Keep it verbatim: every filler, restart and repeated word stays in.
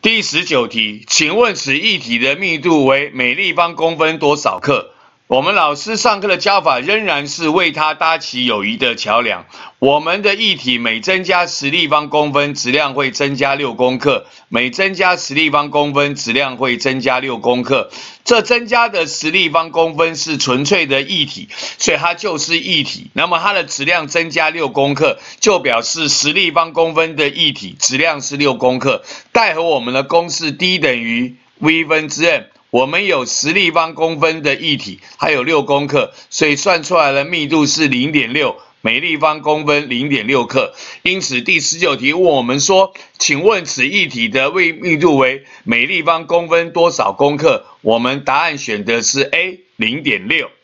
第十九题，请问此液体的密度为每立方公分多少克？我们老师上课的教法仍然是为它搭起友谊的桥梁。我们的液体每增加十立方公分，质量会增加六公克；每增加十立方公分，质量会增加六公克。这增加的十立方公分是纯粹的液体，所以它就是液体。那么它的质量增加六公克，就表示十立方公分的液体质量是六公克。待会我们的公式 D 等于 V 分之 m。我们有十立方公分的液体，还有六公克，所以算出来的密度是 零点六， 每立方公分 零点六克。因此第十九题问我们说，请问此液体的密度为每立方公分多少公克？我们答案选的是 A 零点六。